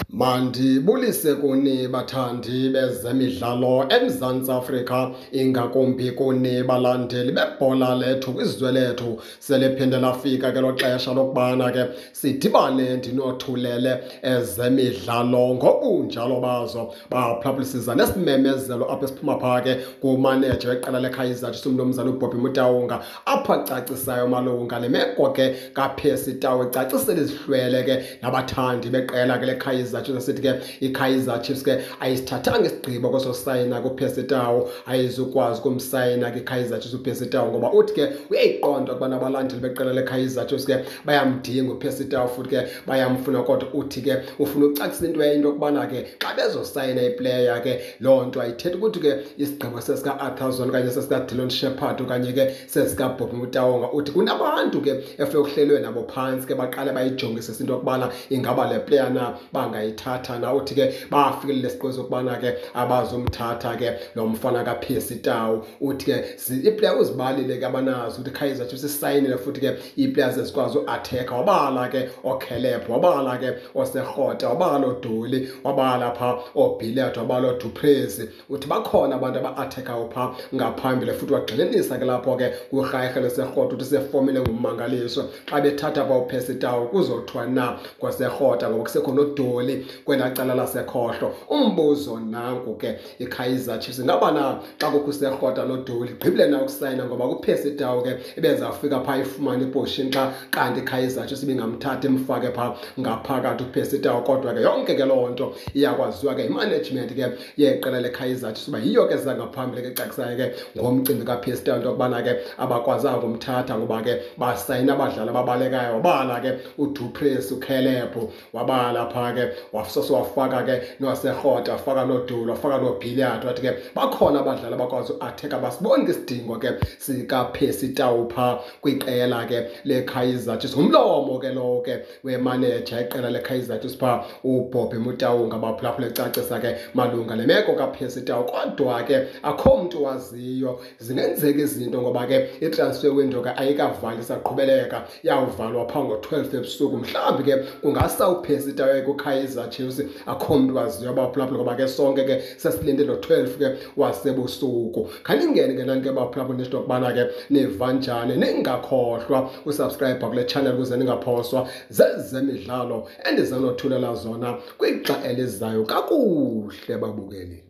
Mandibulise kuni bathandi bezemidlalo eMzantsi Afrika, ingakumbi kuni balandeli bebhola lethu kwizwe lethu. Seliphinde lafika ke lo xesha lokubana ke sidibane ndinothulele ezemidlalo ngobunjalo bazo. Baphulaphulisiza nesimemezelo apha esiphuma phaa ke kumaneja weqela leKaizer Chiefs umnumzana uBobby Motaung, apha cacisayo malunga nemeko ke kaPercy Tau, ecacisela izihlwele ke nabathandi beqela ke leKaizer Chiefs sithi ke iKaizer Chiefs ke ayisithathanga isigqibo kwesosayina kuPercy Tau, ayizukwazi ukumsayina ke iKaizer Chiefs uPercy Tau ngoba uthi ke uyayiqonda ukuba nabalandeli beqela leKaizer Chiefs ke bayamdinga uPercy Tau futhi ke bayamfuna, kodwa uthi ke ufuna ucacisela into into yokubana ke xa bezosayina iplayer ke loo nto ayithethi ukuthi ke isigqibo sesika-Arthur okanye sesika-Dylan Shepherd okanye ke sesika-Bobby Motaung. Uthi kunabantu ke efike kuhlelwe nabo phantsi ke baqale bayijongisise into yokubana ingaba le player na bangayithatha na. Uthi ke bafikile lesiqiniso sokubana ke abazumthatha ke lo mfana kaPercy Tau. Uthi ke iplayer uzibalile ke abanazo ukuthi iKaizer Chiefs isayinile futhi ke iiplayers ezikwazi uatheka. Wabala ke oKelep, wabala ke oSerhota, wabala oDoli, wabala phaa oBilliard, wabala oDuplessis. Uthi bakhona abantu aba-athekayo phaa ngaphambili futhi wagxininisa ke lapho ke kurhayirhe leSerhota uthi sefomile ngummangaliso. Xa bethatha phaa uPercy Tau kuzothiwa na kwaSerhota ngoba kusekho noDoli kwelaa cala lasekhohlo. Umbuzo nanku ke, iKaizer Chiefs ingaba na xa kukho uSerhota noDoli igqibile na ukusayina ngoba kuPercy Tau ke ebezawufika phaa ifumane iposition xa kanti iKaizer Chiefs ibingamthathi imfake phaa ngaphakathi uPercy Tau. Kodwa ke yonke ke loo nto iyakwaziwa ke imanagement ke yeqela leKaizer Chiefs uba yiyo ke zangaphambili ke cacisayo ke ngomcimbi kaPercy Tau into yokubana ke abakwazanga ukumthatha ngoba ke basayina abadlali ababalekayo. Wabala ke uDuplessis, uKelep, wabala phaa ke wafsoso wafaka ke noSerhota, wafaka noDoli, wafaka noBilliard. Wathi ke bakhona abadlali abakwazi uatheka, basibona ke isidingo ke sikaPercy Tau phaa kwiqela ke leKaizer Chiefs. Umlomo ke lowo ke wemaneja iqela leKaizer Chiefs phaa uBobby Motaung, abaphulaphula ecacisa ke malunga nemeko kaPercy Tau. Kodwa ke akho mntu waziyo, zingenzeka izinto ngoba ke itransfer window ke ayikavali, isaqhubeleka, yawuvalwa phaa ngo-12 ebusuku. Mhlawumbi ke kungasa uPercy Tau kuKaizer Chiefs, akho mntu waziyo abaphulaphula ngoba ke sonke ke sesilinde lo-12 ke wasebusuku. Khaningene ke nani ke baphulaphula nento yokubana ke niva njani, ningakhohlwa usubscribe kule channel ukuze ningaphoswa zezemidlalo endizanothulela zona kwixa elizayo. Kakuhle babukeli.